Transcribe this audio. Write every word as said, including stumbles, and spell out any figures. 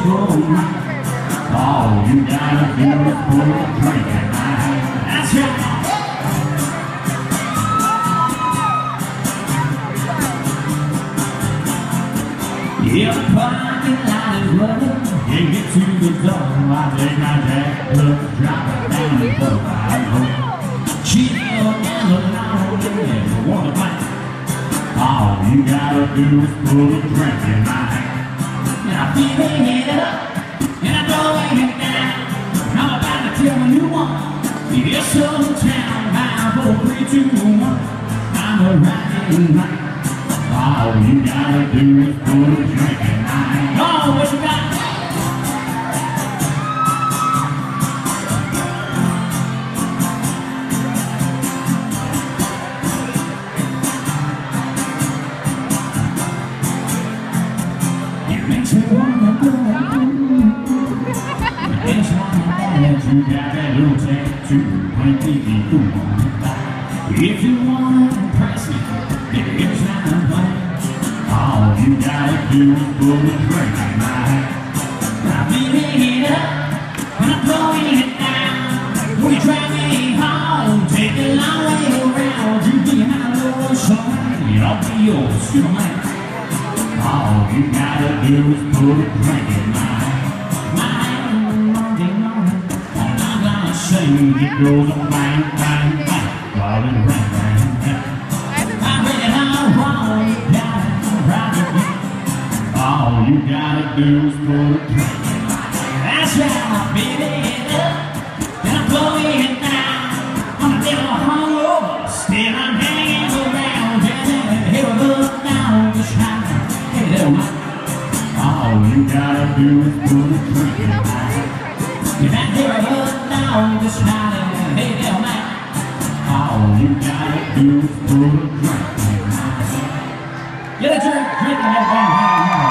All you gotta do is put a drink in my hand. That's right. Yeah, the parking lot is running. You get to the door, I take my jacket up, drop it down and go right home. She don't never know never wanna fight. All you gotta do is put a drink in my hand. And I'm feeling it up, and I'm throwing it down. I'm about to tell you one. It's some town, five, four, three, two, one. I'm a riding right. All you gotta do is put a drink in my hand. Oh, what you got? It makes me wanna go. It's one that you got that little tattoo. Might be cool. If you wanna impress me, here's how I'm playing. All you gotta do is put a drink in my hand. I'm beating it up, and I'm throwing it down. When you drive me home, take the long way around. You be my little son, and I'll be your Superman. All you gotta do is put a drink in my hand. My Monday morning, and I'm gonna sing. It goes on bang, bang, bang, while it rain, rain, rain. I'm ready to roll it down, right again. All you gotta do is put a drink in my hand. That's right, I'm beating it up, and I'm blowing it down. I'm a little hungover, still I'm hanging around. Hey, look down the shine. Hey, little man. All you gotta do is put a drink in my hand. If I hear a look down the shine. Hey, little man. All you gotta do is put a drink in my hand. Get a drink, drink in that damn hand.